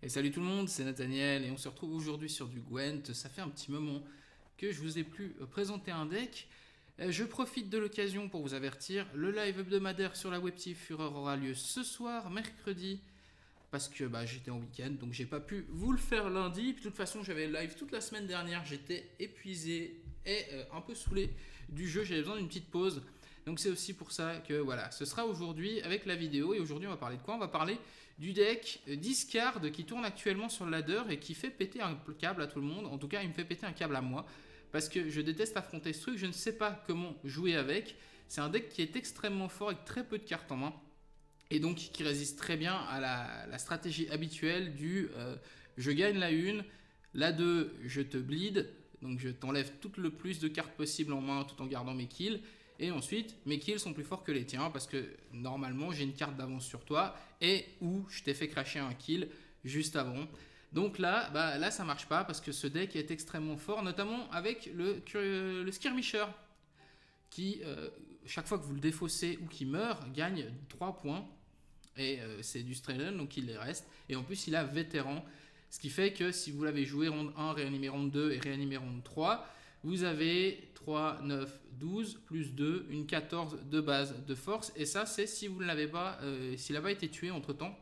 Et salut tout le monde, c'est Nathaniel et on se retrouve aujourd'hui sur du Gwent. Ça fait un petit moment que je vous ai plus présenté un deck. Je profite de l'occasion pour vous avertir, le live hebdomadaire sur la webtif Fureur aura lieu ce soir, mercredi, parce que j'étais en week-end, donc j'ai pas pu vous le faire lundi. Puis de toute façon, j'avais le live toute la semaine dernière, j'étais épuisé et un peu saoulé du jeu, j'avais besoin d'une petite pause. Donc c'est aussi pour ça que voilà, ce sera aujourd'hui avec la vidéo. Et aujourd'hui on va parler de quoi? On va parler du deck Discard qui tourne actuellement sur le ladder et qui fait péter un câble à tout le monde. En tout cas il me fait péter un câble à moi, parce que je déteste affronter ce truc, je ne sais pas comment jouer avec. C'est un deck qui est extrêmement fort avec très peu de cartes en main. Et donc qui résiste très bien à la stratégie habituelle du je gagne la 1, la 2 je te bleed, donc je t'enlève tout le plus de cartes possible en main tout en gardant mes kills. Et ensuite, mes kills sont plus forts que les tiens parce que normalement j'ai une carte d'avance sur toi et où je t'ai fait crasher un kill juste avant. Donc là, là ça marche pas parce que ce deck est extrêmement fort, notamment avec le Skirmisher qui, chaque fois que vous le défaussez ou qu'il meurt, gagne 3 points. Et c'est du Strelen, donc il les reste. Et en plus, il a vétéran, ce qui fait que si vous l'avez joué ronde 1, réanimé ronde 2 et réanimé ronde 3, vous avez 3, 9, 12, plus 2, une 14 de base de force. Et ça, c'est si vous ne l'avez pas, s'il n'a pas été tué entre-temps.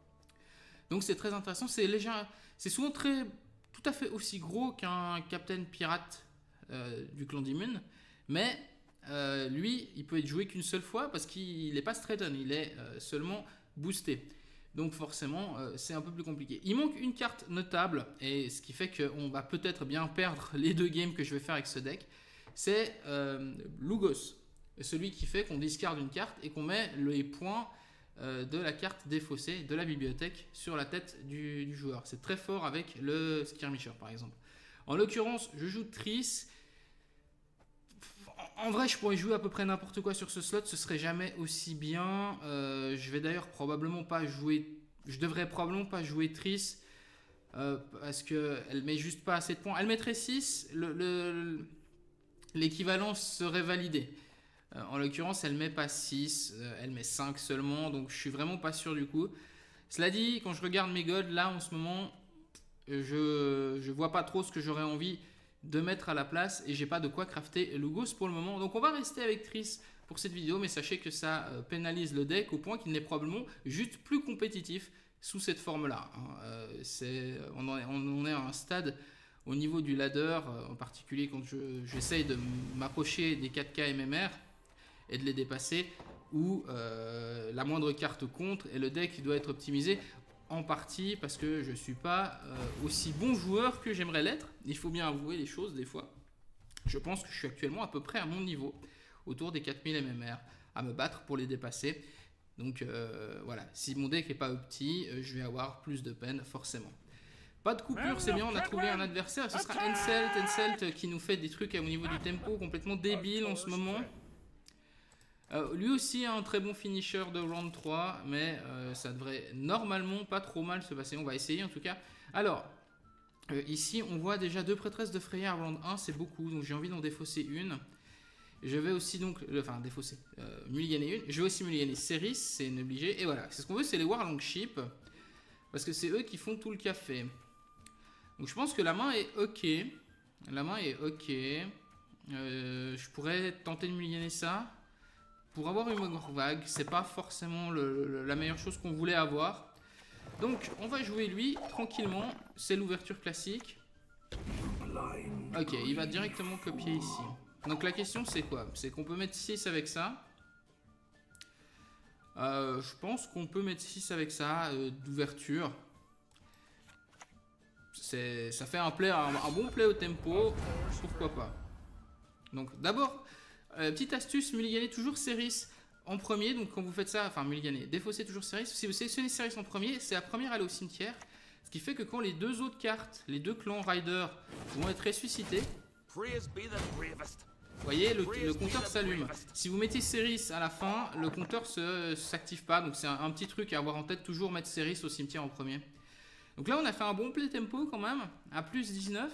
Donc c'est très intéressant. C'est léger, c'est souvent tout à fait aussi gros qu'un Captain Pirate du clan d'Immune. Mais lui, il peut être joué qu'une seule fois parce qu'il n'est pas Straighten, il est seulement boosté. Donc forcément, c'est un peu plus compliqué. Il manque une carte notable, et ce qui fait qu'on va peut-être bien perdre les 2 games que je vais faire avec ce deck. C'est Lugos, celui qui fait qu'on discarde une carte et qu'on met les points de la carte défaussée de la bibliothèque sur la tête du joueur. C'est très fort avec le Skirmisher par exemple. En l'occurrence, je joue Triss. En vrai, je pourrais jouer à peu près n'importe quoi sur ce slot, ce serait jamais aussi bien. Je vais d'ailleurs probablement pas jouer. Je devrais probablement pas jouer Triss parce qu'elle met juste pas assez de points. Elle mettrait 6, l'équivalence serait validée. En l'occurrence, elle met pas 6, elle met 5 seulement, donc je suis vraiment pas sûr du coup. Cela dit, quand je regarde mes gods là en ce moment, je vois pas trop ce que j'aurais envie de mettre à la place et j'ai pas de quoi crafter Lugos pour le moment. Donc on va rester avec Triss pour cette vidéo, mais sachez que ça pénalise le deck au point qu'il n'est probablement juste plus compétitif sous cette forme là. On en est à un stade au niveau du ladder, en particulier quand j'essaye de m'approcher des 4K MMR et de les dépasser, où la moindre carte compte et le deck doit être optimisé. En partie parce que je ne suis pas aussi bon joueur que j'aimerais l'être. Il faut bien avouer les choses des fois. Je pense que je suis actuellement à peu près à mon niveau, autour des 4000 MMR, à me battre pour les dépasser. Donc voilà, si mon deck n'est pas opti, je vais avoir plus de peine forcément. Pas de coupure, c'est bien, on a trouvé un adversaire. Ce sera Henselt qui nous fait des trucs au niveau du tempo complètement débile en ce moment. Lui aussi a un très bon finisher de round 3, mais ça devrait normalement pas trop mal se passer. On va essayer en tout cas. Alors, ici on voit déjà 2 prêtresses de Freya à round 1, c'est beaucoup, donc j'ai envie d'en défausser une. Je vais aussi donc, défausser, mulliganer une. Je vais aussi mulliganer Ceris, c'est une obligée. Et voilà, c'est ce qu'on veut, c'est les Warlongship, parce que c'est eux qui font tout le café. Donc je pense que la main est ok. La main est ok. Je pourrais tenter de mulliganer ça. Pour avoir une Mogor vague, c'est pas forcément la meilleure chose qu'on voulait avoir. Donc on va jouer lui tranquillement. C'est l'ouverture classique. Ok, il va directement copier ici. Donc la question c'est quoi? C'est qu'on peut mettre 6 avec ça. Je pense qu'on peut mettre 6 avec ça d'ouverture. Ça fait un bon play au tempo. Pourquoi pas? Donc d'abord... petite astuce, mulliganer toujours Ceris en premier. Donc quand vous faites ça, enfin mulliganer, défausser toujours Ceris. Si vous sélectionnez Ceris en premier, c'est la première à aller au cimetière. Ce qui fait que quand les 2 autres cartes, les 2 clans Rider vont être ressuscités, vous voyez, le compteur s'allume. Si vous mettez Ceris à la fin, le compteur ne s'active pas. Donc c'est un petit truc à avoir en tête, toujours mettre Ceris au cimetière en premier. Donc là on a fait un bon play tempo quand même, à plus 19.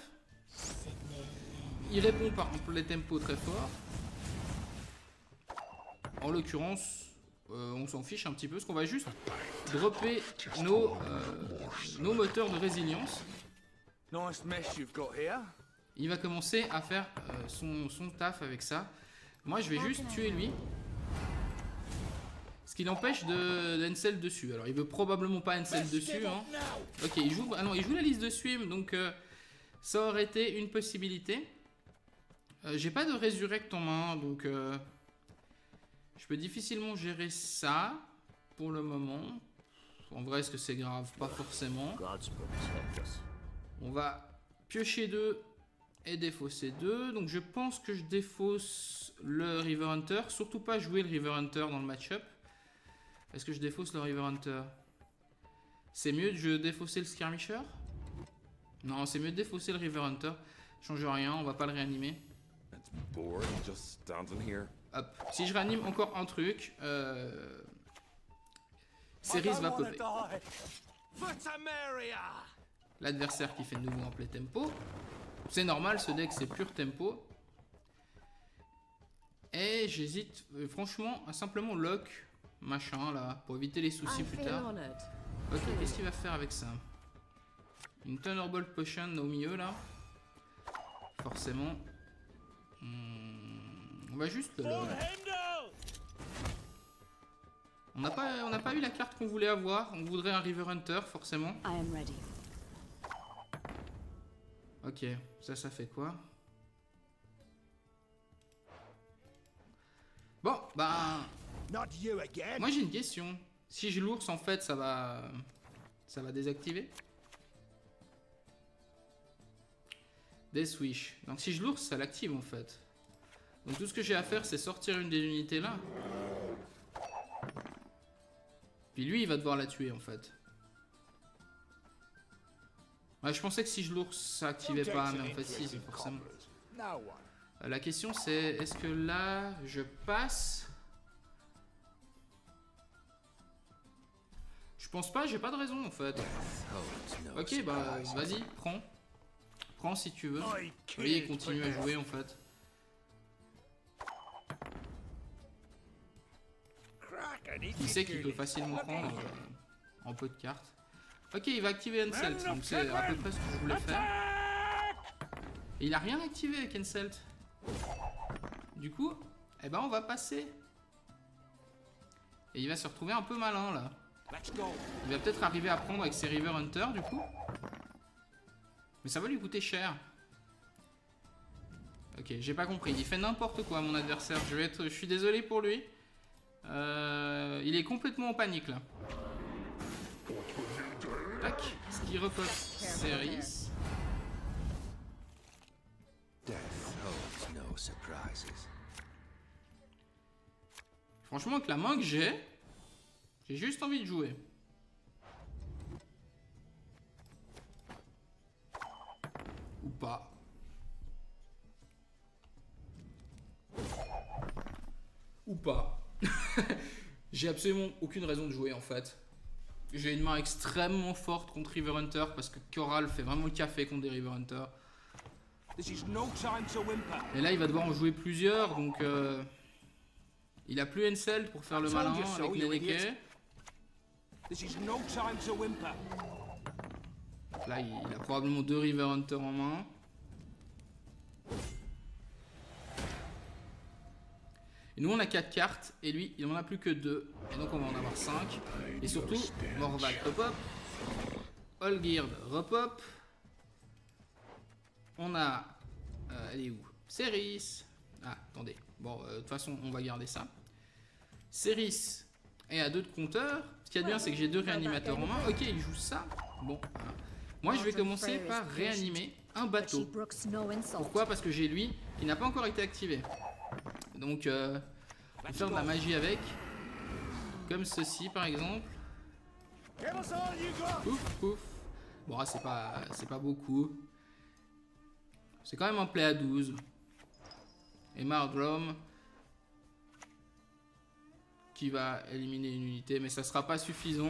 Il répond par un play tempo très fort. En l'occurrence, on s'en fiche un petit peu, parce qu'on va juste dropper nos moteurs de résilience. Il va commencer à faire son taf avec ça. Moi je vais juste tuer lui. Ce qui l'empêche d'Encel dessus. Alors il veut probablement pas Encel dessus. Hein. Ok, il joue la liste de swim, donc ça aurait été une possibilité. J'ai pas de résurrect en main, donc je peux difficilement gérer ça pour le moment. En vrai, est-ce que c'est grave? Pas forcément. On va piocher 2 et défausser 2. Donc je pense que je défausse le River Hunter. Surtout pas jouer le River Hunter dans le match-up. Est-ce que je défausse le River Hunter? C'est mieux de défausser le Skirmisher? Non, c'est mieux de défausser le River Hunter. Change rien, on va pas le réanimer. Hop. Si je réanime encore un truc, Cerise va popper. L'adversaire qui fait de nouveau en play tempo. C'est normal, ce deck c'est pur tempo. Et j'hésite franchement à simplement lock machin là pour éviter les soucis plus tard. Ok, qu'est-ce qu'il va faire avec ça? Une Thunderbolt Potion au milieu là. Forcément. On va juste le lock. On n'a pas eu la carte qu'on voulait avoir. On voudrait un River Hunter forcément. Ok, ça fait quoi? Bon, bah... moi j'ai une question. Si je l'ours en fait, ça va désactiver. Death Wish. Donc si je l'ours, ça l'active en fait. Donc tout ce que j'ai à faire, c'est sortir une des unités là. Puis lui, il va devoir la tuer en fait. Ouais, je pensais que si je l'ours, ça activait pas, mais en fait si, c'est forcément. La question c'est, est-ce que là, je passe? Je pense pas, j'ai pas de raison en fait. Ok, bah vas-y, prends. Prends si tu veux. Oui, il continue à jouer en fait. Il sait qu'il peut facilement prendre en peu de cartes. Ok, il va activer Henselt, donc c'est à peu près ce que je voulais faire. Et il a rien activé avec Henselt. Du coup, eh ben on va passer. Et il va se retrouver un peu malin là. Il va peut-être arriver à prendre avec ses River Hunter du coup. Mais ça va lui coûter cher. Ok, j'ai pas compris. Il fait n'importe quoi mon adversaire. Je suis désolé pour lui. Il est complètement en panique là. Tac, ce qui repop Cerise. Franchement, avec la main que j'ai juste envie de jouer. Ou pas. Ou pas. J'ai absolument aucune raison de jouer en fait. J'ai une main extrêmement forte contre River Hunter parce que Coral fait vraiment le café contre des River Hunter. Et là il va devoir en jouer plusieurs donc il a plus Henselt pour faire le malin avec Neneke. Là il a probablement 2 River Hunter en main. Et nous on a 4 cartes et lui il en a plus que 2. Et donc on va en avoir 5. Et surtout Morval repop. Olgierd repop. On a... elle est où? Ceris. Ah attendez. Bon de toute façon on va garder ça. Ceris est à 2 de compteur. Ce qu'il y a de bien c'est que j'ai 2 réanimateurs en main. Ok il joue ça. Bon. Moi je vais commencer par réanimer un bateau. Pourquoi? Parce que j'ai lui qui n'a pas encore été activé. Donc, on va faire de la magie avec. Comme ceci, par exemple. Pouf, pouf. Bon, c'est pas beaucoup. C'est quand même un play à 12. Et Mardrum qui va éliminer une unité, mais ça sera pas suffisant.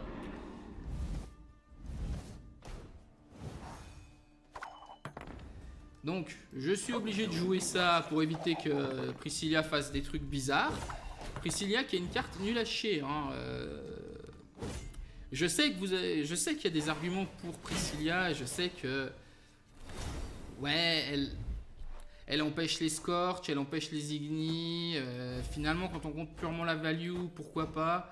Donc, je suis obligé de jouer ça pour éviter que Priscilla fasse des trucs bizarres. Priscilla qui a une carte nulle à chier. Hein. Je sais qu'il y a des arguments pour Priscilla, je sais que... Ouais, elle empêche les Scorch, elle empêche les Igni. Finalement, quand on compte purement la value, pourquoi pas.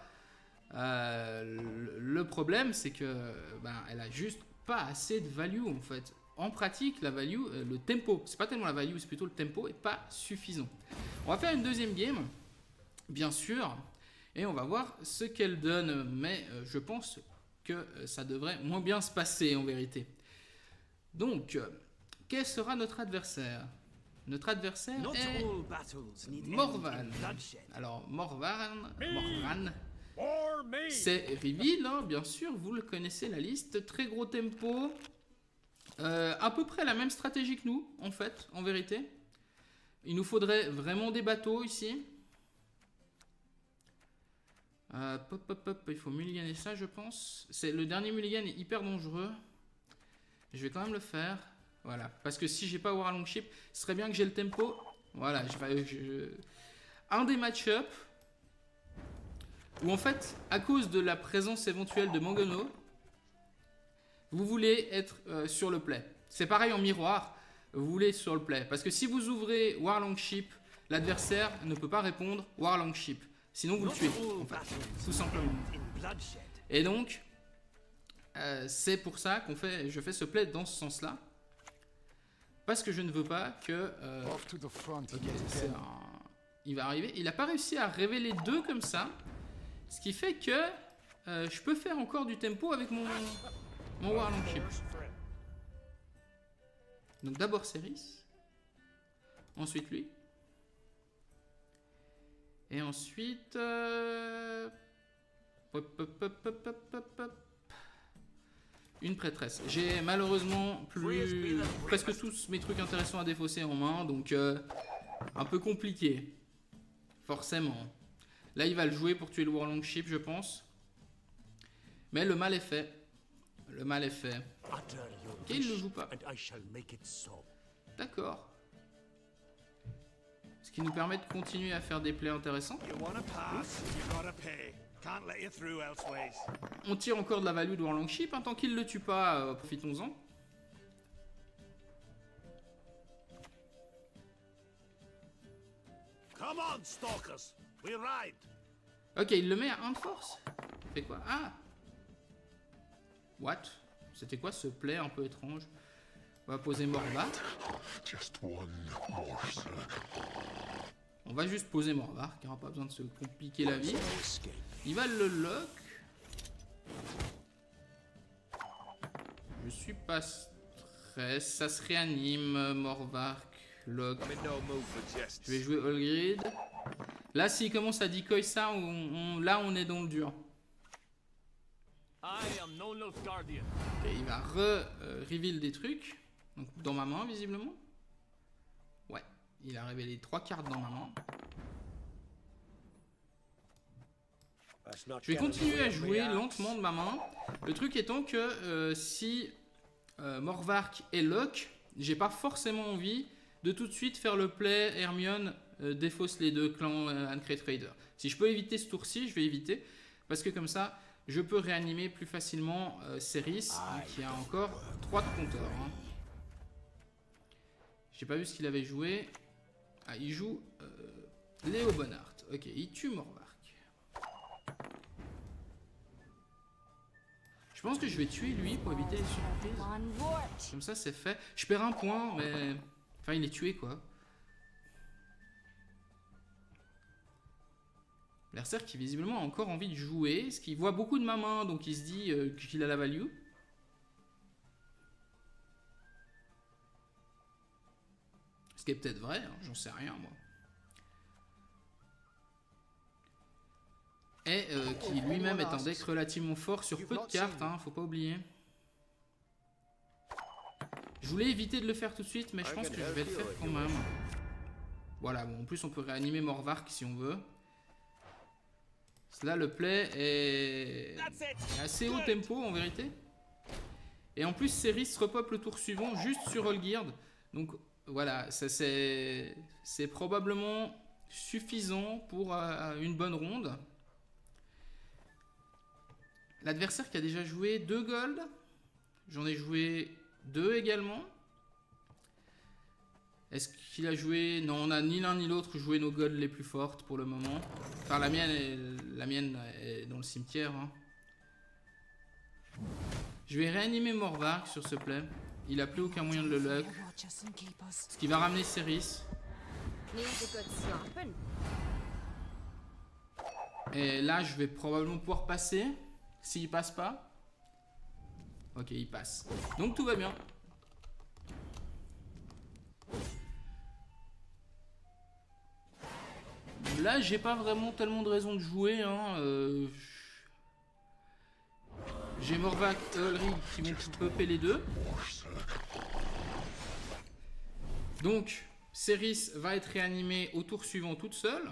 Le problème, c'est que elle a juste pas assez de value en fait. En pratique, la value, le tempo, c'est pas tellement la value, c'est plutôt le tempo, est pas suffisant. On va faire une deuxième game, bien sûr, et on va voir ce qu'elle donne. Mais je pense que ça devrait moins bien se passer en vérité. Donc, quel sera notre adversaire? Notre adversaire est Morvan. Alors, Morvan, c'est Reveal, hein, bien sûr, vous le connaissez la liste. Très gros tempo. À peu près la même stratégie que nous, en fait, en vérité. Il nous faudrait vraiment des bateaux ici. Il faut mulliganer ça, je pense. Le dernier mulligan est hyper dangereux. Je vais quand même le faire. Voilà, parce que si j'ai pas War Longship, ce serait bien que j'ai le tempo. Voilà, un des match-up où en fait, à cause de la présence éventuelle de Mangono, vous voulez être sur le play. C'est pareil en miroir, vous voulez être sur le play. Parce que si vous ouvrez War Longship, l'adversaire ne peut pas répondre War Longship. Sinon vous le tuez, en fait, tout simplement. Et donc, c'est pour ça je fais ce play dans ce sens-là. Parce que je ne veux pas que... il va arriver. Il n'a pas réussi à révéler deux comme ça. Ce qui fait que je peux faire encore du tempo avec mon War Longship. Donc d'abord Ceris. Ensuite lui. Et ensuite... une prêtresse. J'ai malheureusement presque tous mes trucs intéressants à défausser en main, donc un peu compliqué. Forcément. Là, il va le jouer pour tuer le War Longship, je pense. Mais le mal est fait. Le mal est fait. Ok, il ne le joue pas. D'accord. Ce qui nous permet de continuer à faire des plays intéressants. On tire encore de la value de War Longship, hein, tant qu'il ne le tue pas, profitons-en. Ok, il le met à 1 de force. Il fait quoi? Ah! What? C'était quoi ce play un peu étrange? On va poser Morvar. On va juste poser Morvar, car on n'a pas besoin de se compliquer la vie. Il va le lock. Je suis pas stress. Ça se réanime, Morvark, lock. Je vais jouer All Grid. Là, s'il commence à decoy ça, là, on est dans le dur. Et il va reveal des trucs. Donc, dans ma main, visiblement. Ouais, il a révélé 3 cartes dans ma main. Je vais continuer à jouer lentement de ma main. Le truc étant que si Morvark est lock, j'ai pas forcément envie de tout de suite faire le play Hermione défausse les deux clans Ancrate Raider. Si je peux éviter ce tour-ci, je vais éviter. Parce que comme ça, je peux réanimer plus facilement Ceris, qui a encore 3 de compteur. Hein. J'ai pas vu ce qu'il avait joué. Ah, il joue Léo Bonnard. Ok, il tue Morvark. Je pense que je vais tuer lui pour éviter les surprises. Comme ça, c'est fait. Je perds un point, mais... Enfin, il est tué, quoi. Berserk qui, visiblement, a encore envie de jouer. Parce qu'il voit beaucoup de ma main, donc il se dit qu'il a la value. Ce qui est peut-être vrai, hein, j'en sais rien, moi. Et qui lui-même est un deck relativement fort sur peu de cartes, hein, faut pas oublier. Je voulais éviter de le faire tout de suite, mais je pense que je vais le faire quand même. Voilà, bon, en plus on peut réanimer Morvark si on veut. Là, le play est assez haut tempo en vérité. Et en plus, Ceris se repop le tour suivant juste sur Olgierd. Donc voilà, c'est probablement suffisant pour une bonne ronde. l'adversaire qui a déjà joué 2 gold. J'en ai joué 2 également. Est-ce qu'il a joué... Non, on n'a ni l'un ni l'autre joué nos golds les plus fortes pour le moment. Enfin, la mienne est dans le cimetière. Hein. Je vais réanimer Morvark sur ce play. Il a plus aucun moyen de le luck. Ce qui va ramener Céris. Et là, je vais probablement pouvoir passer. S'il passe pas. Ok, il passe. Donc tout va bien. Là, j'ai pas vraiment tellement de raison de jouer. Hein. J'ai Morvark et Ulrich qui vont popper les deux. Donc, Céris va être réanimée au tour suivant toute seule.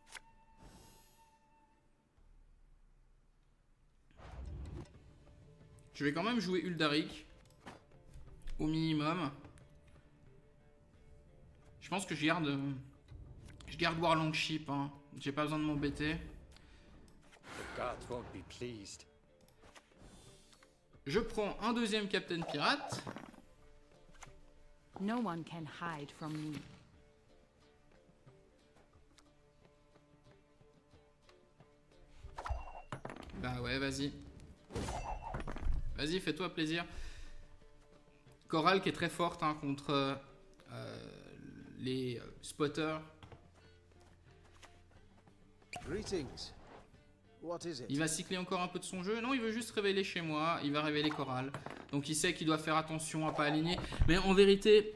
Je vais quand même jouer Uldaric. Au minimum. Je pense que je garde Warlongship. Hein. J'ai pas besoin de m'embêter. Je prends un deuxième Captain Pirate. No one can hide from me. Bah ouais, vas-y. Vas-y, fais-toi plaisir. Coral qui est très forte hein, contre les spotters. Greetings. What is it? Il va cycler encore un peu de son jeu. Non, il veut juste révéler chez moi. Il va révéler Coral. Donc il sait qu'il doit faire attention à pas aligner. Mais en vérité,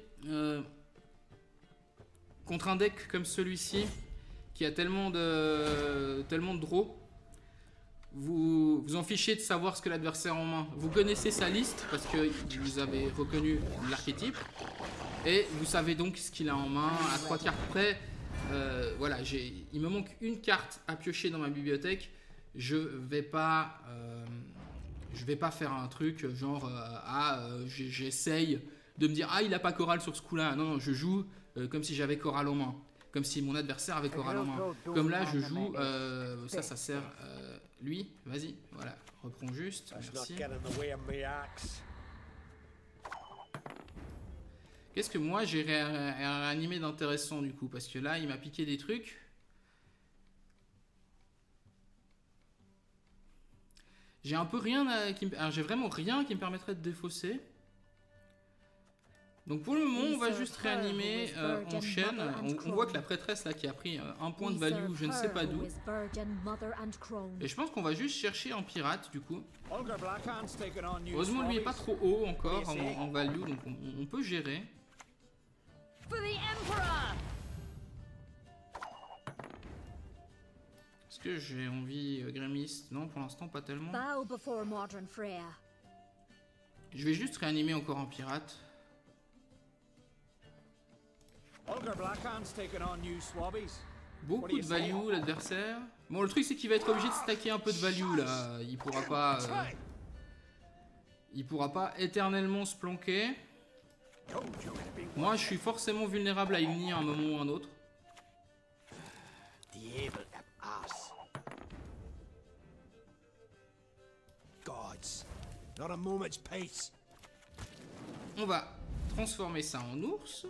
contre un deck comme celui-ci, qui a tellement de draws, vous en fichez de savoir ce que l'adversaire a en main. Vous connaissez sa liste parce que vous avez reconnu l'archétype. Et vous savez donc ce qu'il a en main à 3 cartes près. Voilà, il me manque une carte à piocher dans ma bibliothèque. Je vais pas faire un truc genre j'essaye de me dire ah il a pas Coral sur ce coup-là. Non, non, je joue comme si j'avais Coral en main, comme si mon adversaire avait Coral en main. Comme là, je joue ça sert lui. Vas-y, voilà, reprends juste. Merci. Qu'est-ce que moi j'ai réanimé d'intéressant du coup? Parce que là, il m'a piqué des trucs. J'ai un peu rien j'ai vraiment rien qui me permettrait de défausser. Donc pour le moment, on va juste réanimer en chaîne. On voit que la prêtresse là qui a pris un point de value, je ne sais pas d'où. Et je pense qu'on va juste chercher un pirate du coup. Heureusement lui est pas trop haut encore en value, donc on peut gérer. Est-ce que j'ai envie grémiste? Non, pour l'instant pas tellement. Je vais juste réanimer encore un pirate. Beaucoup de value l'adversaire. Bon, le truc c'est qu'il va être obligé de stacker un peu de value là. Il pourra pas éternellement se planquer. Moi je suis forcément vulnérable à Igni à un moment ou un autre. On va transformer ça en ours.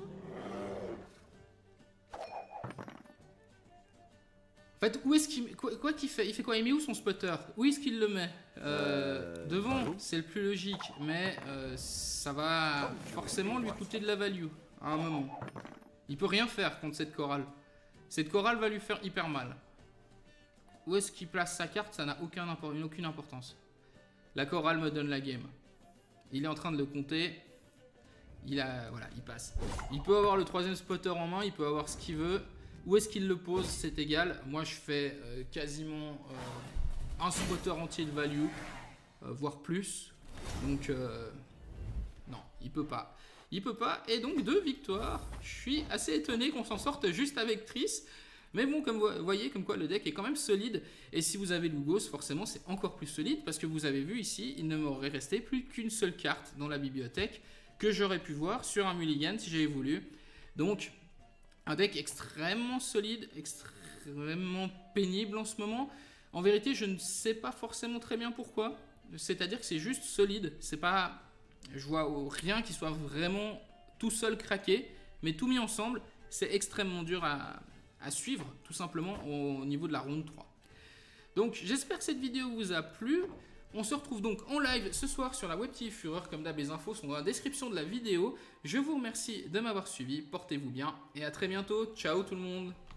En fait, où est-ce qu'il... Quoi qu'il fait? Il fait quoi? Il met où son spotter? Où est-ce qu'il le met? Devant, c'est le plus logique. Mais ça va forcément lui coûter de la value à un moment. Il peut rien faire contre cette chorale. Cette chorale va lui faire hyper mal. Où est-ce qu'il place sa carte? Ça n'a aucune importance. La chorale me donne la game. Il est en train de le compter. Voilà, il passe. Il peut avoir le troisième spotter en main. Il peut avoir ce qu'il veut. Où est-ce qu'il le pose? C'est égal. Moi, je fais quasiment un spotter entier de value. Voire plus. Donc, non, il peut pas. Il peut pas. Et donc, 2 victoires. Je suis assez étonné qu'on s'en sorte juste avec Triss. Mais bon, comme vous voyez, comme quoi le deck est quand même solide. Et si vous avez Lugos, forcément, c'est encore plus solide. Parce que vous avez vu ici, il ne m'aurait resté plus qu'une seule carte dans la bibliothèque que j'aurais pu voir sur un mulligan si j'avais voulu. Donc, un deck extrêmement solide, extrêmement pénible en ce moment. En vérité, je ne sais pas forcément très bien pourquoi. c'est-à-dire que c'est juste solide. C'est pas, je vois rien qui soit vraiment tout seul craqué, mais tout mis ensemble, c'est extrêmement dur à suivre, tout simplement au niveau de la ronde 3. Donc j'espère que cette vidéo vous a plu. On se retrouve donc en live ce soir sur la Web TV Fureur. Comme d'hab, les infos sont dans la description de la vidéo. Je vous remercie de m'avoir suivi, portez-vous bien et à très bientôt. Ciao tout le monde.